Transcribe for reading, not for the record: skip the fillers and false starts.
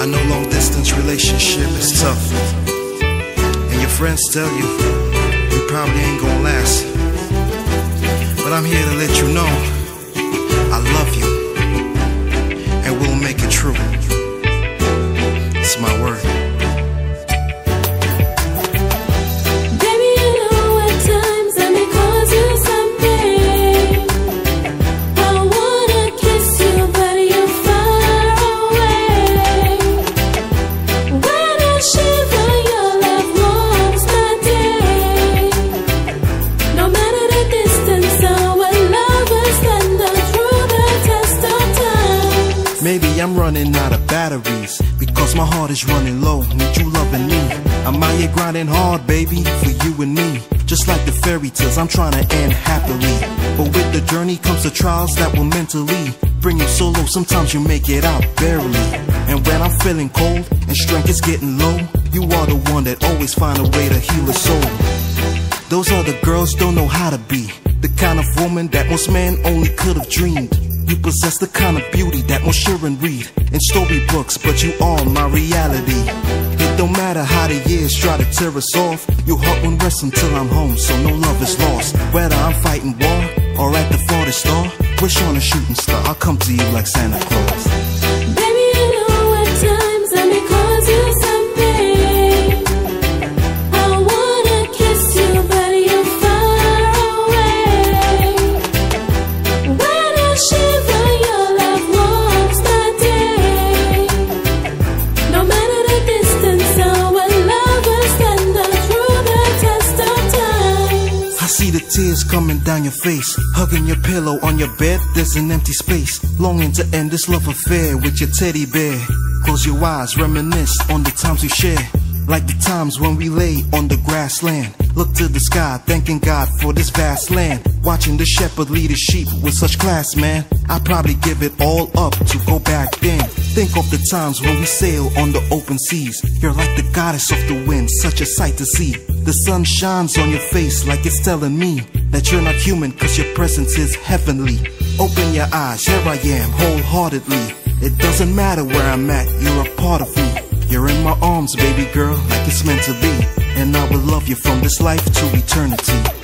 I know long distance relationship is tough, and your friends tell you you probably ain't gonna last. But I'm here to let you know I love you, and we'll make it true. It's my word. Maybe I'm running out of batteries because my heart is running low. Need you loving me. I'm out here grinding hard, baby, for you and me. Just like the fairy tales, I'm trying to end happily. But with the journey comes the trials that will mentally bring you so low. Sometimes you make it out barely. And when I'm feeling cold and strength is getting low, you are the one that always find a way to heal a soul. Those other girls don't know how to be the kind of woman that most men only could have dreamed. You possess the kind of beauty that most children read in storybooks, but you are my reality. It don't matter how the years try to tear us off, your heart won't rest until I'm home, so no love is lost. Whether I'm fighting war or at the farthest star, wish on a shooting star, I'll come to you like Santa Claus. Baby, you know at times let me cause you some pain. I wanna kiss you, but you're far away. When I shiver, your love warms my day. No matter the distance, our love will stand up through the test of time. I see the tears coming down your face, hugging your pillow on your bed, there's an empty space. Longing to end this love affair with your teddy bear. Close your eyes, reminisce on the times we share, like the times when we lay on the grassland. Look to the sky, thanking God for this vast land. Watching the shepherd lead his sheep with such class, man. I'd probably give it all up to go back then. Think of the times when we sail on the open seas. You're like the goddess of the wind, such a sight to see. The sun shines on your face like it's telling me that you're not human, cause your presence is heavenly. Open your eyes, here I am, wholeheartedly. It doesn't matter where I'm at, you're a part of me. You're in my arms, baby girl, like it's meant to be. And I will love you from this life to eternity.